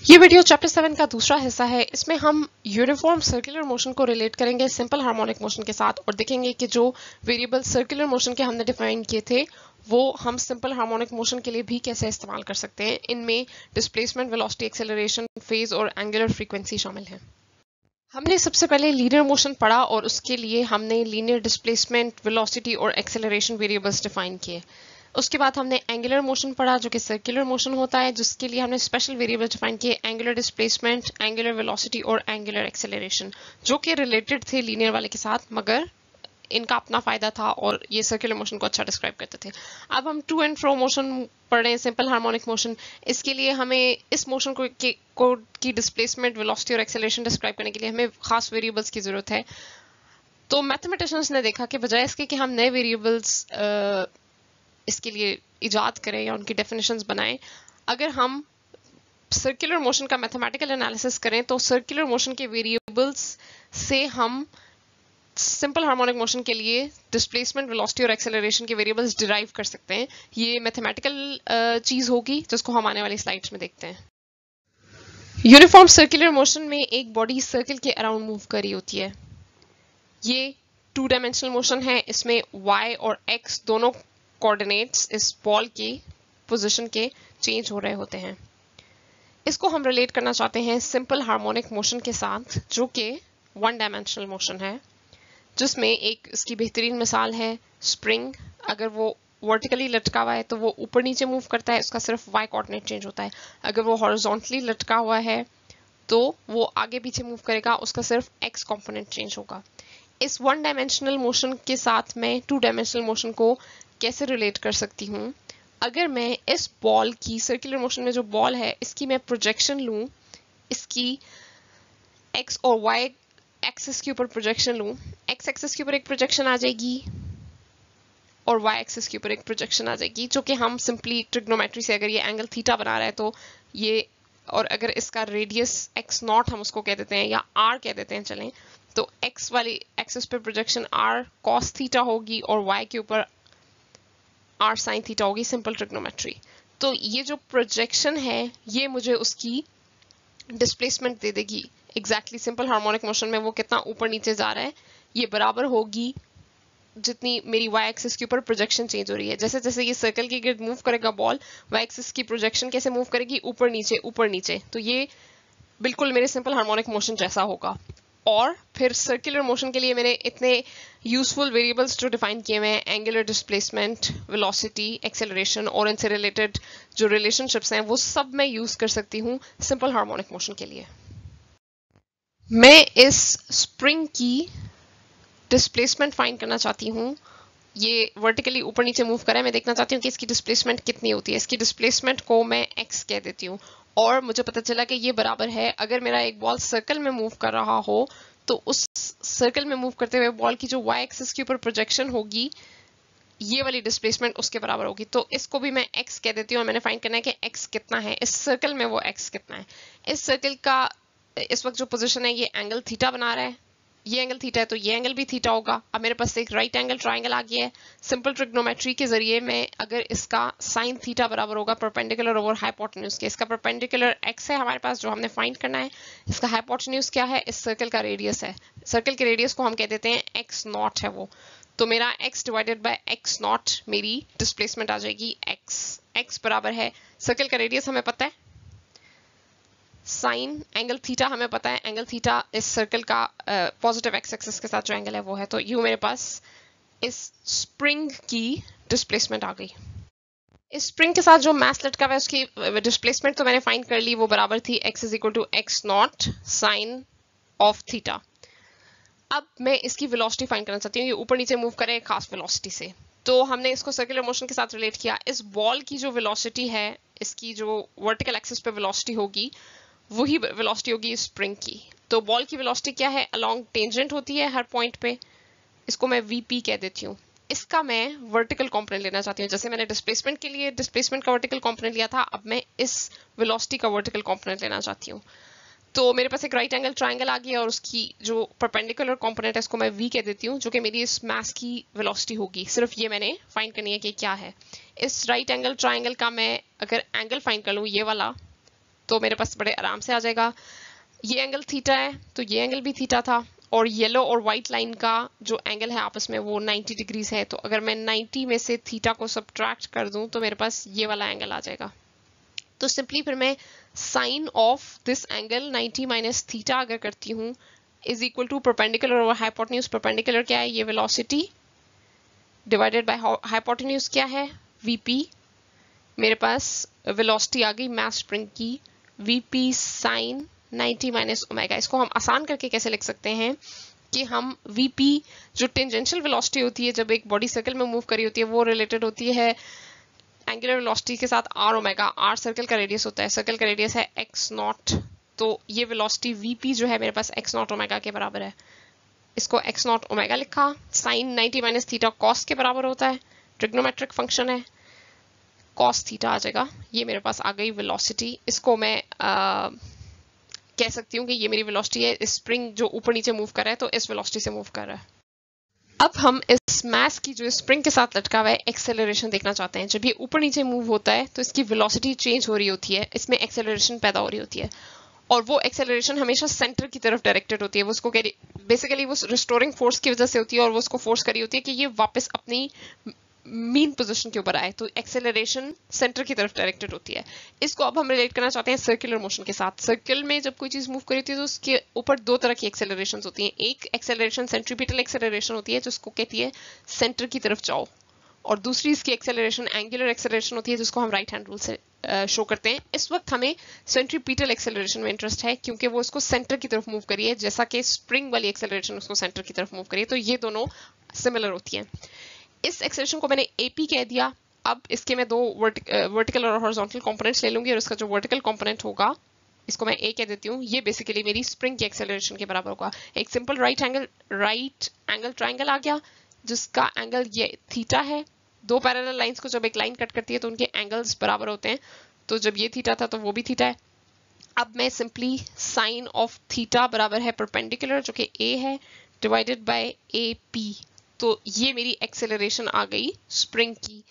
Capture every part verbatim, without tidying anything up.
ये video chapter seven का दूसरा हिस्सा है। इसमें हम यूनिफॉर्म सर्कुलर मोशन को रिलेट करेंगे सिंपल हार्मोनिक मोशन के साथ और देखेंगे कि जो वेरिएबल सर्कुलर मोशन के हमने डिफाइन किए थे वो हम सिंपल हार्मोनिक मोशन के लिए भी कैसे इस्तेमाल कर सकते हैं। इनमें डिस्प्लेसमेंट, वेलोसिटी, एक्सेलरेशन, फेज और एंगुलर फ्रीक्वेंसी शामिल है। हमने सबसे पहले लीनियर मोशन पढ़ा और उसके लिए हमने लीनियर डिस्प्लेसमेंट, वेलोसिटी और एक्सेलरेशन वेरिएबल्स डिफाइन किए। उसके बाद हमने एंगुलर मोशन पढ़ा जो कि सर्कुलर मोशन होता है, जिसके लिए हमने स्पेशल वेरिएबल डिफाइन किए, एंगुलर डिस्प्लेसमेंट, एंगुलर वेलोसिटी और एंगुलर एक्सेलरेशन, जो कि रिलेटेड थे लीनियर वाले के साथ, मगर इनका अपना फायदा था और ये सर्कुलर मोशन को अच्छा डिस्क्राइब करते थे। अब हम टू एंड फ्रो मोशन पढ़ रहे हैं, सिंपल हार्मोनिक मोशन। इसके लिए हमें इस मोशन को, के, को की डिस्प्लेसमेंट, वेलोसिटी और एक्सेलरेशन डिस्क्राइब करने के लिए हमें खास वेरिएबल्स की जरूरत है। तो मैथमेटिशियंस ने देखा कि बजाय इसके कि हम नए वेरिएबल्स इसके लिए इजाद करें या उनकी डेफिनेशंस बनाएं, अगर हम सर्कुलर मोशन का मैथमेटिकल एनालिसिस करें तो सर्कुलर मोशन के वेरिएबल्स से हम सिंपल हार्मोनिक मोशन के लिए डिस्प्लेसमेंट, वेलोसिटी और एक्सेलरेशन के वेरिएबल्स डिराइव कर सकते हैं। ये मैथमेटिकल चीज होगी जिसको हम आने वाली स्लाइड्स में देखते हैं। यूनिफॉर्म सर्कुलर मोशन में एक बॉडी सर्कल के अराउंड मूव कर रही होती है। ये टू डायमेंशनल मोशन है। इसमें y और x दोनों कोऑर्डिनेट्स इस बॉल की पोजीशन के चेंज हो रहे होते हैं। इसको हम रिलेट करना चाहते हैं सिंपल हार्मोनिक मोशन के साथ, जो कि वन डायमेंशनल मोशन है, जिसमें एक इसकी बेहतरीन मिसाल है स्प्रिंग। अगर वो वर्टिकली लटका हुआ है तो वो ऊपर नीचे मूव करता है, उसका सिर्फ y कोऑर्डिनेट चेंज होता है। अगर वो हॉरिजॉन्टली लटका हुआ है तो वो आगे पीछे मूव करेगा, उसका सिर्फ x कंपोनेंट चेंज होगा। इस वन डायमेंशनल मोशन के साथ मैं टू डायमेंशनल मोशन को कैसे रिलेट कर सकती हूँ? अगर मैं इस बॉल की सर्कुलर मोशन में जो बॉल है इसकी मैं प्रोजेक्शन लूं, इसकी x और y एक्सिस के ऊपर प्रोजेक्शन लूं, x एक्सिस के ऊपर एक प्रोजेक्शन आ जाएगी और y एक्सिस के ऊपर एक प्रोजेक्शन आ जाएगी, जो कि हम सिंपली ट्रिग्नोमेट्री से, अगर ये एंगल थीटा बना रहा है तो ये, और अगर इसका रेडियस x नॉट हम उसको कह देते हैं या r कह देते हैं चलें, तो x वाली एक्सिस पे प्रोजेक्शन r cos थीटा होगी और y के ऊपर r sin थीटा होगी, सिंपल ट्रिग्नोमेट्री। तो ये जो प्रोजेक्शन है ये मुझे उसकी डिस्प्लेसमेंट दे देगी। एग्जैक्टली सिंपल हार्मोनिक मोशन में वो कितना ऊपर नीचे जा रहा है ये बराबर होगी जितनी मेरी y एक्सिस के ऊपर प्रोजेक्शन चेंज हो रही है। जैसे जैसे ये सर्कल के गिर्द मूव करेगा बॉल, y एक्सिस की प्रोजेक्शन कैसे मूव करेगी? ऊपर नीचे ऊपर नीचे। तो ये बिल्कुल मेरे सिंपल हार्मोनिक मोशन जैसा होगा। और फिर सर्कुलर मोशन के लिए मैंने इतने यूजफुल वेरिएबल्स जो डिफाइन किए हुए हैं, एंगुलर डिस्प्लेसमेंट, वेलोसिटी, एक्सेलरेशन और इनसे रिलेटेड जो रिलेशनशिप्स हैं वो सब मैं यूज कर सकती हूँ सिंपल हार्मोनिक मोशन के लिए। मैं इस स्प्रिंग की डिस्प्लेसमेंट फाइंड करना चाहती हूँ। ये वर्टिकली ऊपर नीचे मूव कर रहा है, मैं देखना चाहती हूँ कि इसकी डिस्प्लेसमेंट कितनी होती है। इसकी डिस्प्लेसमेंट को मैं x कह देती हूँ और मुझे पता चला कि ये बराबर है, अगर मेरा एक बॉल सर्कल में मूव कर रहा हो तो उस सर्कल में मूव करते हुए बॉल की जो y एक्सिस के ऊपर प्रोजेक्शन होगी ये वाली डिस्प्लेसमेंट उसके बराबर होगी। तो इसको भी मैं x कह देती हूँ और मैंने फाइंड करना है कि x कितना है इस सर्कल में, वो x कितना है। इस सर्कल का इस वक्त जो पोजीशन है ये एंगल थीटा बना रहा है, ये एंगल थीटा है तो ये एंगल भी थीटा होगा। अब मेरे पास एक राइट एंगल ट्राइंगल आ गया है। सिंपल ट्रिग्नोमेट्री के जरिए मैं अगर इसका साइन थीटा बराबर होगा परपेंडिकुलर ओवर हाइपोटेन्यूज के, इसका परपेंडिकुलर x है हमारे पास जो हमने फाइंड करना है, इसका हाइपोटेन्यूज क्या है? इस सर्कल का रेडियस है। सर्कल के रेडियस को हम कह देते हैं x नॉट है वो। तो मेरा x divided by x naught मेरी डिस्प्लेसमेंट आ जाएगी x। x बराबर है, सर्कल का रेडियस हमें पता है, साइन एंगल थीटा हमें पता है, एंगल थीटा इस सर्कल का पॉजिटिव एक्स एक्सिस के साथ जो एंगल है वो है। तो यू मेरे पास इस स्प्रिंग की डिस्प्लेसमेंट आ गई। इस स्प्रिंग के साथ जो मास लटका हुआ है उसकी डिस्प्लेसमेंट तो मैंने फाइंड कर ली, वो बराबर थी x is equal to x naught sine of theta. अब मैं इसकी वेलोसिटी फाइंड करना चाहती हूँ। ये ऊपर नीचे मूव करे खास वेलोसिटी से, तो हमने इसको सर्कुलर मोशन के साथ रिलेट किया। इस बॉल की जो वेलोसिटी है, इसकी जो वर्टिकल एक्सिस पे वेलोसिटी होगी वही वेलोसिटी होगी स्प्रिंग की। तो बॉल की वेलोसिटी क्या है? अलोंग टेंजेंट होती है हर पॉइंट पे, इसको मैं वीपी कह देती हूँ। इसका मैं वर्टिकल कंपोनेंट लेना चाहती हूँ। जैसे मैंने डिस्प्लेसमेंट के लिए डिस्प्लेसमेंट का वर्टिकल कंपोनेंट लिया था, अब मैं इस वेलोसिटी का वर्टिकल कंपोनेंट लेना चाहती हूँ। तो मेरे पास एक राइट एंगल ट्राइंगल आ गया और उसकी जो परपेंडिकुलर कंपोनेंट है इसको मैं v कह देती हूँ, जो कि मेरी इस मास की वेलोसिटी होगी। सिर्फ ये मैंने फाइंड करनी है कि क्या है। इस राइट एंगल ट्राइंगल का मैं अगर एंगल फाइंड कर लूँ ये वाला, तो मेरे पास बड़े आराम से आ जाएगा। ये एंगल थीटा है तो ये एंगल भी थीटा था, और येलो और व्हाइट लाइन का जो एंगल है आपस में वो नाइंटी डिग्रीज है। तो अगर मैं नाइंटी में से थीटा को सब्ट्रैक्ट कर दूं तो मेरे पास ये वाला एंगल आ जाएगा। तो सिंपली फिर मैं sine of this angle ninety minus theta अगर करती हूँ is equal to perpendicular over hypotenuse. Perpendicular क्या है, ये वेलोसिटी डिवाइडेड बाय हाइपोटेन्यूज क्या है, वीपी। मेरे पास वेलोसिटी आ गई मास स्प्रिंग की, VP sine ninety minus omega. इसको हम आसान करके कैसे लिख सकते हैं कि हम वीपी जो टेंजेंशियल वेलोसिटी होती है जब एक बॉडी सर्कल में मूव करी होती है वो रिलेटेड होती है एंगुलर वेलोसिटी के साथ आर ओमेगा। आर सर्कल का रेडियस होता है, सर्कल का रेडियस है एक्स नॉट। तो ये वेलोसिटी वीपी जो है मेरे पास एक्स नॉट ओमेगा के बराबर है। इसको एक्स नॉट ओमेगा लिखा। Sine ninety minus theta cos के बराबर होता है, ट्रिग्नोमेट्रिक फंक्शन है, कॉस थीटा आ जाएगा। ये मेरे पास आ गई वेलोसिटी। इसको मैं आ, कह सकती हूँ कि ये मेरी वेलोसिटी है, स्प्रिंग जो ऊपर नीचे मूव कर रहा है तो इस वेलोसिटी से मूव कर रहा है। अब हम इस मास की जो स्प्रिंग के साथ लटका हुआ है एक्सेलरेशन देखना चाहते हैं। जब ये ऊपर नीचे मूव होता है तो इसकी वेलोसिटी चेंज हो रही होती है, इसमें एक्सेलरेशन पैदा हो रही होती है, और वो एक्सेलरेशन हमेशा सेंटर की तरफ डायरेक्टेड होती है। वो उसको बेसिकली वो रिस्टोरिंग फोर्स की वजह से होती है और वो उसको फोर्स करी होती है कि ये वापस अपनी मीन पोजीशन के ऊपर आए। तो एक्सेलरेशन सेंटर की तरफ डायरेक्टेड होती है। इसको अब हम रिलेट करना चाहते हैं सर्कुलर मोशन के साथ। सर्कल में जब कोई चीज मूव करी होती है तो उसके ऊपर दो तरह की एक्सेलरेशन होती हैं। एक एक्सेलरेशन सेंट्रीपिटल एक्सेलरेशन होती है जिसको कहती है सेंटर की तरफ जाओ, और दूसरी इसकी एक्सेलरेशन एंगुलर एक्सेलरेशन होती है जिसको हम राइट हैंड रूल से शो करते हैं। इस वक्त हमें सेंट्रीपिटल एक्सेलरेशन में इंटरेस्ट है क्योंकि वो उसको सेंटर की तरफ मूव करी है, जैसा कि स्प्रिंग वाली एक्सेलरेशन उसको सेंटर की तरफ मूव करी है। तो ये दोनों सिमिलर होती हैं। इस एक्सेलरेशन को मैंने एपी कह दिया। अब इसके मैं दो वर्टिकल और हॉरिजॉन्टल कंपोनेंट्स ले लूंगी और इसका जो वर्टिकल कंपोनेंट होगा इसको मैं ए कह देती हूँ। ये बेसिकली मेरी स्प्रिंग की एक्सेलरेशन के बराबर होगा। एक simple right angle right angle triangle आ गया जिसका एंगल ये थीटा है। दो पैरेलल लाइंस को जब एक लाइन कट करती है तो उनके एंगल्स बराबर होते हैं। तो जब ये थीटा था तो वो भी थीटा है। अब मैं सिंपली साइन ऑफ थीटा बराबर है परपेंडिकुलर जो कि ए है डिवाइडेड बाय ए पी। तो ये मेरी एक्सेलरेशन आ गई स्प्रिंग की,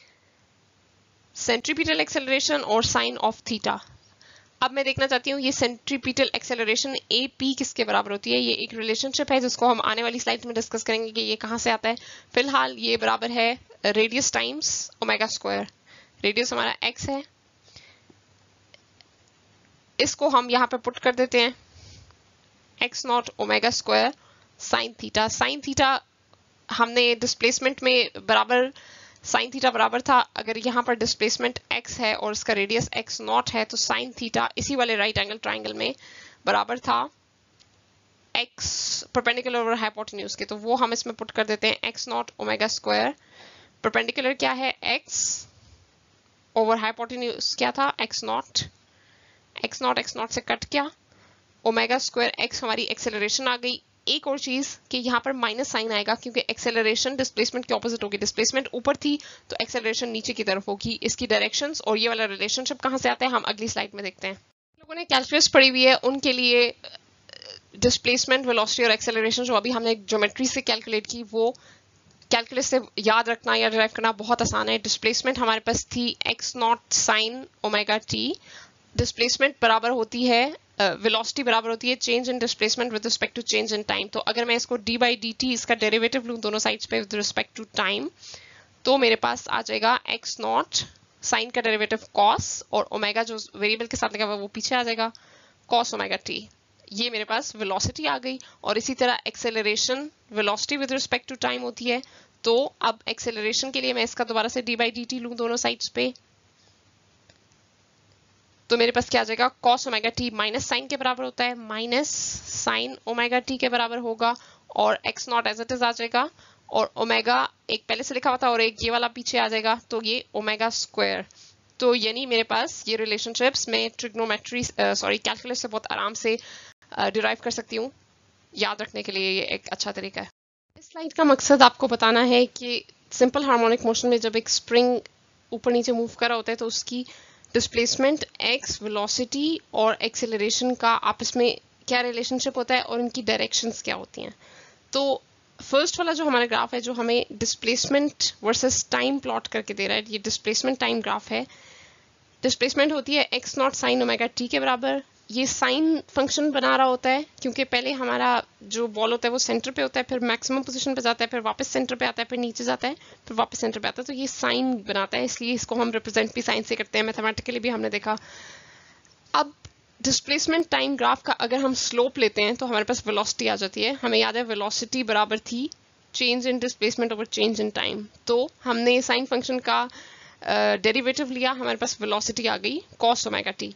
सेंट्रीपिटल एक्सेलरेशन और साइन ऑफ थीटा। अब मैं देखना चाहती हूँ ये सेंट्रीपिटल एक्सेलरेशन ए पी किसके बराबर होती है। ये एक रिलेशनशिप है जिसको हम आने वाली स्लाइड में डिस्कस करेंगे कि ये कहाँ से आता है। फिलहाल ये बराबर है radius times omega square. Radius हमारा एक्स है, इसको हम यहाँ पे पुट कर देते हैं x naught omega square sine theta. Sine theta हमने डिस्प्लेसमेंट में बराबर साइन थीटा बराबर था, अगर यहाँ पर डिस्प्लेसमेंट x है और इसका रेडियस x नॉट है तो साइन थीटा इसी वाले राइट एंगल ट्राइंगल में बराबर था x परपेंडिकुलर ओवर हाइपोटेन्यूज के। तो वो हम इसमें पुट कर देते हैं x naught omega square. Perpendicular क्या है x ओवर हाइपोटेन्यूज क्या था x naught. x naught x naught से कट गया, ओमेगा स्क्वायर x हमारी एक्सेलरेशन आ गई। एक और चीज कि यहाँ पर माइनस साइन आएगा क्योंकि एक्सेलरेशन डिस्प्लेसमेंट के ऑपोजिट होगी। डिस्प्लेसमेंट ऊपर थी तो एक्सेलरेशन नीचे की तरफ होगी। इसकी डायरेक्शंस और ये वाला रिलेशनशिप कहाँ से आता है हम अगली स्लाइड में देखते हैं। लोगों ने कैलकुलस पढ़ी हुई है उनके लिए डिस्प्लेसमेंट वेलोसिटी और एक्सेलरेशन जो अभी हमने ज्योमेट्री से कैलकुलेट की वो कैलकुलस से याद रखना या डिराइव करना बहुत आसान है। डिस्प्लेसमेंट हमारे पास थी x naught sine omega t. Displacement बराबर होती है वेलोसिटी uh, बराबर होती है change in displacement with respect to change in time. तो अगर मैं इसको डी बाई डी टी इसका डेरिवेटिव लूँ दोनों साइड्स पे विद रिस्पेक्ट टू टाइम तो मेरे पास आ जाएगा एक्स नॉट साइन का डेरिवेटिव कॉस और ओमेगा जो वेरिएबल के साथ लगा हुआ वो पीछे आ जाएगा कॉस ओमेगा टी। ये मेरे पास वेलोसिटी आ गई। और इसी तरह acceleration velocity with respect to time होती है। तो अब एक्सेलरेशन के लिए मैं इसका दोबारा से डी बाई डी टी लूँ दोनों साइड्स पे तो मेरे पास क्या आ जाएगा cos omega t minus sine के बराबर होता है, माइनस साइन ओमेगा टी के बराबर होगा और x naught as it is आ जाएगा और ओमेगा एक पहले से लिखा हुआ था और एक ये वाला पीछे आ जाएगा तो ये ओमेगा स्क्वायर। तो यानी मेरे पास ये रिलेशनशिप्स में ट्रिग्नोमेट्री सॉरी कैलकुलस से बहुत आराम से डिराइव uh, कर सकती हूँ। याद रखने के लिए ये एक अच्छा तरीका है। इस स्लाइड का मकसद आपको बताना है कि सिंपल हार्मोनिक मोशन में जब एक स्प्रिंग ऊपर नीचे मूव कर रहा होता है तो उसकी डिस्प्लेसमेंट x वेलोसिटी और एक्सेलरेशन का आपस में क्या रिलेशनशिप होता है और इनकी डायरेक्शंस क्या होती हैं। तो फर्स्ट वाला जो हमारा ग्राफ है जो हमें डिस्प्लेसमेंट वर्सेस टाइम प्लॉट करके दे रहा है, ये डिस्प्लेसमेंट टाइम ग्राफ है। डिस्प्लेसमेंट होती है x naught sine omega t के बराबर। ये साइन फंक्शन बना रहा होता है क्योंकि पहले हमारा जो बॉल होता है वो सेंटर पे होता है, फिर मैक्सिमम पोजीशन पे जाता है, फिर वापस सेंटर पे आता है, फिर नीचे जाता है, फिर वापस सेंटर पे आता है, तो ये साइन बनाता है, इसलिए इसको हम रिप्रेजेंट भी साइन से करते हैं, मैथमेटिकली भी हमने देखा। अब डिस्प्लेसमेंट टाइम ग्राफ का अगर हम स्लोप लेते हैं तो हमारे पास वेलोसिटी आ जाती है। हमें याद है वेलोसिटी बराबर थी change in displacement over change in time, तो हमने साइन फंक्शन का डेरिवेटिव uh, लिया, हमारे पास वेलोसिटी आ गई cos omega t.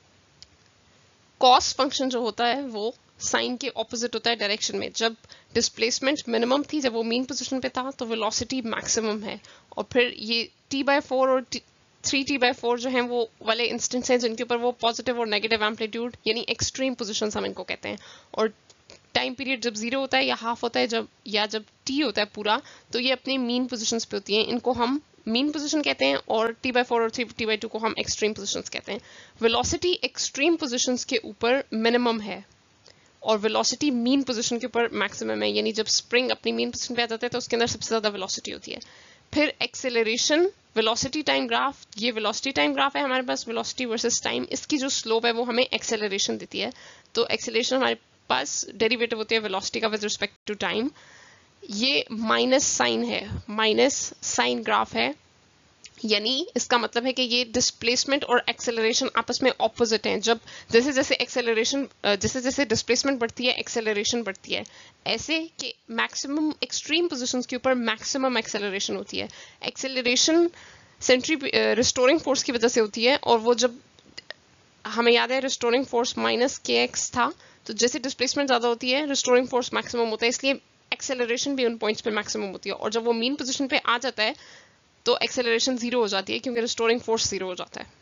Cos function जो होता है वो साइन के ऑपोजिट होता है डायरेक्शन में। जब डिस्प्लेसमेंट मिनिमम थी, जब वो मीन पोजीशन पे था, तो वेलोसिटी मैक्सिमम है, और फिर ये टी बाय फोर और थ्री टी बाय फोर जो हैं वो वाले इंस्टेंस हैं जिनके ऊपर वो पॉजिटिव और नेगेटिव एम्पलीट्यूड यानी एक्सट्रीम पोजीशंस हम इनको कहते हैं। और टाइम पीरियड जब जीरो होता है या हाफ होता है, जब या जब टी होता है पूरा, तो ये अपने मीन पोजीशंस पे होती हैं। इनको हम मीन पोजीशन कहते हैं, और टी बाय फोर और थ्री टी बाय टू को हम एक्सट्रीम पोजीशंस कहते हैं। वेलोसिटी एक्सट्रीम पोजीशंस के ऊपर मिनिमम है और वेलोसिटी मीन पोजीशन के ऊपर मैक्सिमम है, यानी जब स्प्रिंग अपनी मीन पोजीशन पे आ जाता है तो उसके अंदर सबसे ज्यादा वेलोसिटी होती है। फिर एक्सेलरेशन, वेलोसिटी टाइम ग्राफ, ये वेलोसिटी टाइम ग्राफ है हमारे पास, वेलोसिटी वर्सेस टाइम, इसकी जो स्लोप है वो हमें एक्सेलरेशन देती है। तो एक्सेलरेशन हमारे पास डेरिवेटिव होती है वेलोसिटी का विद रिस्पेक्ट टू टाइम। ये माइनस साइन है, माइनस साइन ग्राफ है, यानी इसका मतलब है कि ये डिस्प्लेसमेंट और एक्सेलरेशन आपस में ऑपोजिट हैं। जब जैसे जैसे एक्सेलरेशन जैसे जैसे डिस्प्लेसमेंट बढ़ती है एक्सेलरेशन बढ़ती है, ऐसे कि मैक्सिमम एक्सट्रीम पोजीशंस के ऊपर मैक्सिमम एक्सेलरेशन होती है। एक्सेलरेशन सेंट्री रिस्टोरिंग फोर्स की वजह से होती है, और वो जब हमें याद है restoring force minus k x था, तो जैसे डिस्प्लेसमेंट ज्यादा होती है रिस्टोरिंग फोर्स मैक्सिमम होता है, इसलिए एक्सेलरेशन भी उन पॉइंट्स पे मैक्सिमम होती है। और जब वो मीन पोजीशन पे आ जाता है तो एक्सेलरेशन जीरो हो जाती है क्योंकि रिस्टोरिंग फोर्स जीरो हो जाता है।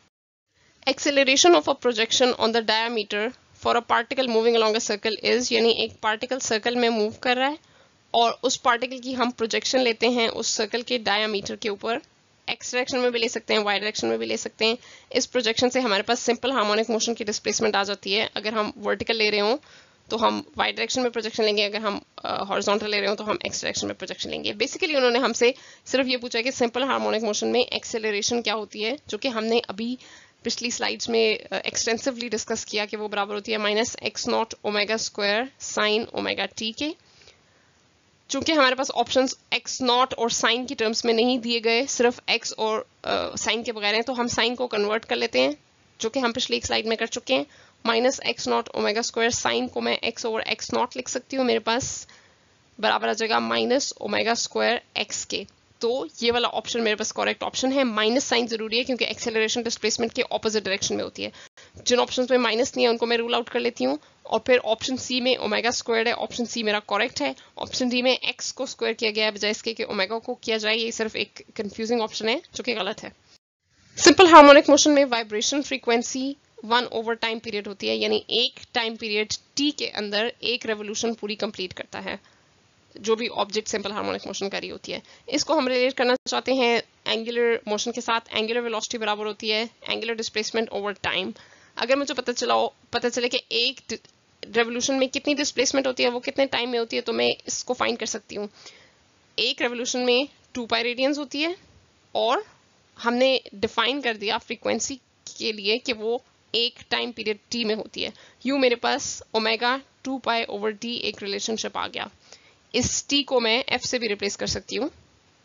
Acceleration of a projection on the diameter for a particle moving along a circle is, यानी एक पार्टिकल सर्कल में मूव कर रहा है और उस पार्टिकल की हम प्रोजेक्शन लेते हैं उस सर्कल के डायमीटर के ऊपर। एक्स डायरेक्शन में भी ले सकते हैं, वाई डायरेक्शन में भी ले सकते हैं। इस प्रोजेक्शन से हमारे पास सिंपल हार्मोनिक मोशन की डिस्प्लेसमेंट आ जाती है। अगर हम वर्टिकल ले रहे हो तो हम वाई डायरेक्शन में प्रोजेक्शन लेंगे, अगर हम हॉरिजॉन्टल uh, ले रहे हो तो हम एक्स डायरेक्शन में प्रोजेक्शन लेंगे। बेसिकली उन्होंने हमसे सिर्फ ये पूछा कि सिंपल हार्मोनिक मोशन में एक्सेलरेशन क्या होती है, जो कि हमने अभी पिछली स्लाइड्स में एक्सटेंसिवली uh, डिस्कस किया कि वो बराबर होती है minus x naught omega square sine omega t के। चूंकि हमारे पास ऑप्शंस एक्स नॉट और साइन की टर्म्स में नहीं दिए गए, सिर्फ एक्स और साइन uh, के बगैर हैं, तो हम साइन को कन्वर्ट कर लेते हैं, जो कि हम पिछली एक स्लाइड में कर चुके हैं। Minus x naught omega square sine को मैं एक्स ओवर एक्स नॉट लिख सकती हूँ, मेरे पास बराबर आ जाएगा माइनस ओमेगा स्क्वायर एक्स के। तो ये वाला ऑप्शन मेरे पास करेक्ट ऑप्शन है। माइनस साइन जरूरी है क्योंकि एक्सेलरेशन डिस्प्लेसमेंट के ऑपोजिट डायरेक्शन में होती है। जिन ऑप्शंस में माइनस नहीं है उनको मैं रूल आउट कर लेती हूँ, और फिर ऑप्शन सी में ओमेगा स्क्वायर्ड है, ऑप्शन सी मेरा करेक्ट है। ऑप्शन डी में एक्स को स्क्वायर किया गया है बजाय इसके कि ओमेगा को किया जाए, ये सिर्फ एक कंफ्यूजिंग ऑप्शन है जो कि गलत है। सिंपल हार्मोनिक मोशन में vibration frequency one over time period होती है, यानी एक टाइम पीरियड टी के अंदर एक रेवोल्यूशन पूरी कंप्लीट करता है जो भी ऑब्जेक्ट सिंपल हार्मोनिक मोशन कर रही होती है। इसको हम रिलेट करना चाहते हैं एंगुलर मोशन के साथ। एंगुलर वेलोसिटी बराबर होती है एंगुलर डिस्प्लेसमेंट ओवर टाइम। अगर मुझे पता चला पता चले कि एक रेवोल्यूशन में कितनी डिस्प्लेसमेंट होती है, वो कितने टाइम में होती है, तो मैं इसको फाइंड कर सकती हूँ। एक रेवोल्यूशन में टू पाई रेडियंस होती है, और हमने डिफाइन कर दिया फ्रीक्वेंसी के लिए कि वो एक टाइम पीरियड टी में होती है। यूं मेरे पास omega two pi over t एक रिलेशनशिप आ गया। इस टी को मैं एफ से भी रिप्लेस कर सकती हूँ।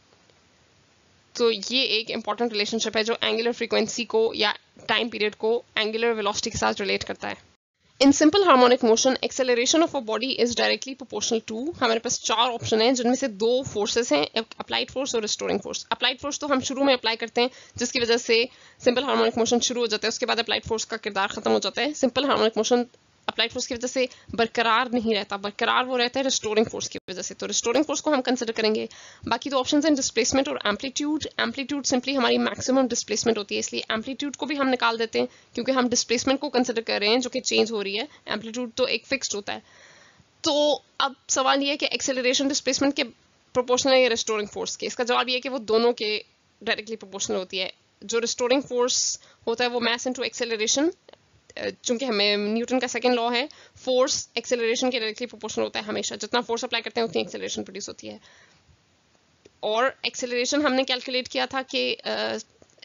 तो ये एक इंपॉर्टेंट रिलेशनशिप है जो एंगुलर फ्रीक्वेंसी को या टाइम पीरियड को एंगुलर वेलोसिटी के साथ रिलेट करता है। In simple harmonic motion acceleration of a body is directly proportional to, हमारे पास चार ऑप्शन हैं जिनमें से दो फोर्सेस हैं, अप्लाइड फोर्स और रिस्टोरिंग फोर्स। अप्लाइड फोर्स तो हम शुरू में अप्लाई करते हैं जिसकी वजह से सिंपल हार्मोनिक मोशन शुरू हो जाता है, उसके बाद अप्लाइड फोर्स का किरदार खत्म हो जाता है। Simple harmonic motion applied force की वजह से बरकरार नहीं रहता, बरकरार वो रहता है रिस्टोरिंग फोर्स की वजह से, तो रिस्टोरिंग फोर्स को हम कंसिडर करेंगे। बाकी दो ऑप्शंस हैं डिस्प्लेसमेंट और एम्पलीट्यूड। एम्पलीट्यूड सिंपली हमारी मैक्सिमम डिस्प्लेसमेंट होती है, इसलिए एम्पलीट्यूड को भी हम निकाल देते हैं क्योंकि हम डिस्प्लेसमेंट को कंसिडर कर रहे हैं जो कि चेंज हो रही है। एम्पलीट्यूड तो एक फिक्स्ड होता है। तो अब सवाल ये है कि एक्सेलरेशन डिस्प्लेसमेंट के प्रोपोर्शनल है या रिस्टोरिंग फोर्स के। इसका जवाब ये है कि वो दोनों के डायरेक्टली प्रोपोर्शनल होती है। जो रिस्टोरिंग फोर्स होता है वो मैस इनटू एक्सेलरेशन, चूंकि हमें न्यूटन का सेकंड लॉ है, फोर्स एक्सेलरेशन के डायरेक्टली प्रोपोर्शनल होता है हमेशा। जितना फोर्स अप्लाई करते हैं उतनी एक्सेलरेशन प्रोड्यूस होती है। और एक्सेलरेशन हमने कैलकुलेट किया था कि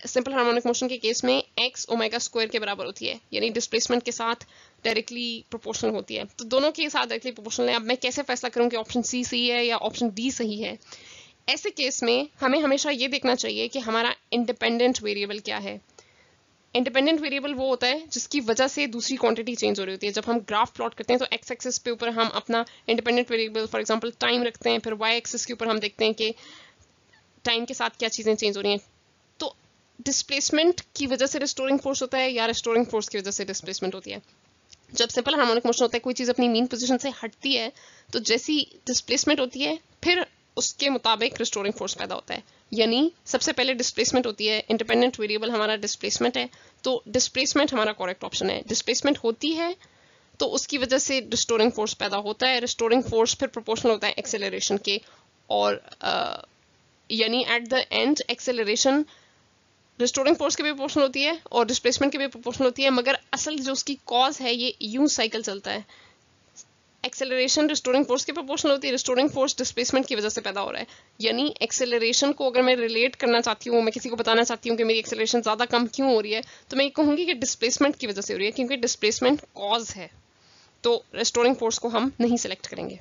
सिंपल हार्मोनिक मोशन के केस में x ओमेगा स्क्वायर के बराबर होती है, यानी डिस्प्लेसमेंट के साथ डायरेक्टली प्रोपोर्शनल होती है। तो दोनों के साथ डायरेक्टली प्रोपोर्शनल है। अब मैं कैसे फैसला करूं कि ऑप्शन सी सही है या ऑप्शन डी सही है? ऐसे केस में हमें हमेशा ये देखना चाहिए कि हमारा इंडिपेंडेंट वेरिएबल क्या है। इंडिपेंडेंट वेरिएबल वो होता है जिसकी वजह से दूसरी क्वांटिटी चेंज हो रही होती है। जब हम ग्राफ प्लॉट करते हैं तो एक्स एक्सिस पे ऊपर हम अपना independent variable for example time रखते हैं, फिर वाई एक्सिस के ऊपर हम देखते हैं कि टाइम के साथ क्या चीज़ें चेंज हो रही हैं। तो डिस्प्लेसमेंट की वजह से रिस्टोरिंग फोर्स होता है या रिस्टोरिंग फोर्स की वजह से डिस्प्लेसमेंट होती है। जब सिंपल हार्मोनिक मोशन होता है, कोई चीज़ अपनी मीन पोजीशन से हटती है तो जैसी डिस्प्लेसमेंट होती है फिर उसके मुताबिक रिस्टोरिंग फोर्स पैदा होता है। यानी सबसे पहले डिस्प्लेसमेंट होती है, इंडिपेंडेंट वेरिएबल हमारा डिस्प्लेसमेंट है, तो डिस्प्लेसमेंट हमारा करेक्ट ऑप्शन है। डिस्प्लेसमेंट होती है तो उसकी वजह से रिस्टोरिंग फोर्स पैदा होता है। रिस्टोरिंग फोर्स फिर प्रोपोर्शनल होता है एक्सेलरेशन के, और uh, यानी at the end acceleration restoring force के भी प्रोपोर्शनल होती है और डिस्प्लेसमेंट के भी प्रोपोर्शनल होती है, मगर असल जो उसकी कॉज है ये यूं साइकिल चलता है। एक्सेलरेशन रिस्टोरिंग फोर्स के प्रोपोर्शनल होती है, रिस्टोरिंग फोर्स डिस्प्लेसमेंट की वजह से पैदा हो रहा है। यानी एक्सेलरेशन को अगर मैं रिलेट करना चाहती हूँ, मैं किसी को बताना चाहती हूँ कि मेरी एक्सेलरेशन ज़्यादा कम क्यों हो रही है, तो मैं ये कहूँगी कि डिस्प्लेसमेंट की वजह से हो रही है, क्योंकि डिस्प्लेसमेंट कॉज है। तो रिस्टोरिंग फोर्स को हम नहीं सिलेक्ट करेंगे।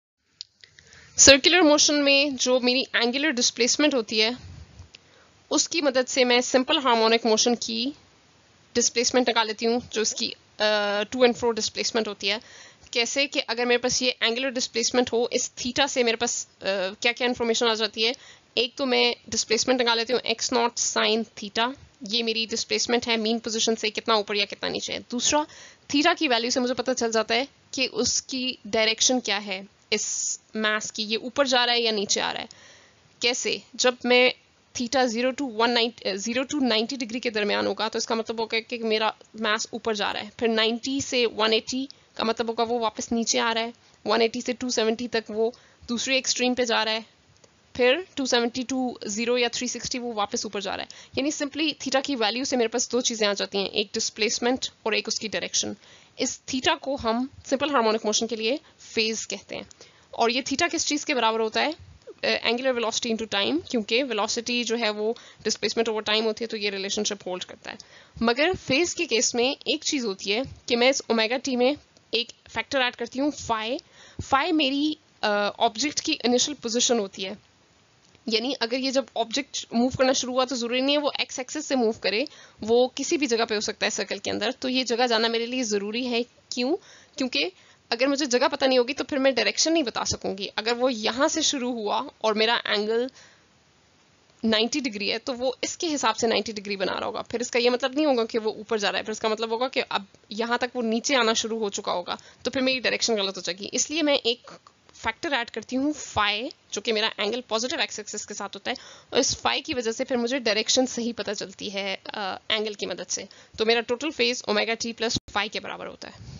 सर्कुलर मोशन में जो मेरी एंगुलर डिस्प्लेसमेंट होती है उसकी मदद से मैं सिंपल हार्मोनिक मोशन की डिस्प्लेसमेंट निकाल लेती हूँ, जो इसकी टू एंड फ्रो डिस्प्लेसमेंट होती है। कैसे कि अगर मेरे पास ये एंगुलर डिस्प्लेसमेंट हो, इस थीटा से मेरे पास uh, क्या क्या इन्फॉर्मेशन आ जाती है। एक तो मैं डिस्प्लेसमेंट निकाल लेती हूँ एक्स नॉट साइन थीटा, ये मेरी डिस्प्लेसमेंट है मीन पोजीशन से कितना ऊपर या कितना नीचे है। दूसरा, थीटा की वैल्यू से मुझे पता चल जाता है कि उसकी डायरेक्शन क्या है, इस मास की, ये ऊपर जा रहा है या नीचे आ रहा है। कैसे? जब मैं theta zero to one ninety zero to ninety degree के दरमियान होगा तो इसका मतलब होगा कि मेरा मास ऊपर जा रहा है। फिर नाइन्टी से वन एटी का मतलब होगा वो वापस नीचे आ रहा है। वन एटी से टू सेवेंटी तक वो दूसरे एक्सट्रीम पे जा रहा है। फिर टू सेवेंटी टू जीरो या थ्री सिक्सटी वो वापस ऊपर जा रहा है। यानी सिंपली थीटा की वैल्यू से मेरे पास दो चीज़ें आ जाती हैं, एक डिस्प्लेसमेंट और एक उसकी डायरेक्शन। इस थीटा को हम सिंपल हार्मोनिक मोशन के लिए फेज कहते हैं। और ये थीटा किस चीज़ के बराबर होता है? एंगुलर वेलोसिटी इनटू टाइम, क्योंकि वेलोसिटी जो है वो डिस्प्लेसमेंट ओवर टाइम होती है, तो ये रिलेशनशिप होल्ड करता है। मगर फेज के केस में एक चीज़ होती है कि मैं इस ओमेगा टी में एक फैक्टर ऐड करती हूँ फाई। फाई मेरी ऑब्जेक्ट uh, की इनिशियल पोजीशन होती है। यानी अगर ये जब ऑब्जेक्ट मूव करना शुरू हुआ तो ज़रूरी नहीं है वो एक्स एक्सिस से मूव करे, वो किसी भी जगह पे हो सकता है सर्कल के अंदर। तो ये जगह जाना मेरे लिए ज़रूरी है। क्यों? क्योंकि अगर मुझे जगह पता नहीं होगी तो फिर मैं डायरेक्शन नहीं बता सकूंगी। अगर वो यहाँ से शुरू हुआ और मेरा एंगल नाइन्टी डिग्री है तो वो इसके हिसाब से नाइन्टी डिग्री बना रहा होगा, फिर इसका ये मतलब नहीं होगा कि वो ऊपर जा रहा है, फिर इसका मतलब होगा कि अब यहाँ तक वो नीचे आना शुरू हो चुका होगा, तो फिर मेरी डायरेक्शन गलत हो जाएगी। इसलिए मैं एक फैक्टर ऐड करती हूँ फाई, जो कि मेरा एंगल पॉजिटिव एक्स एक्सिस के साथ होता है, और इस फाई की वजह से फिर मुझे डायरेक्शन सही पता चलती है एंगल की मदद से। तो मेरा total phase omega t plus phi के बराबर होता है।